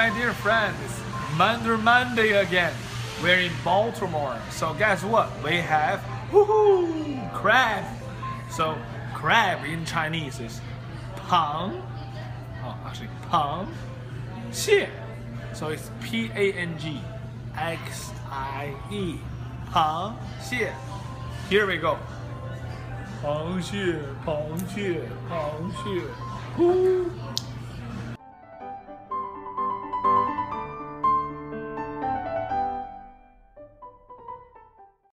my dear friends, Mandarin Monday again. We're in Baltimore. So guess what? We have crab. So crab in Chinese is 螃. Oh, actually 螃蟹. So it's P-A-N-G-X-I-E. 螃蟹. Here we go. 螃蟹,螃蟹,螃蟹.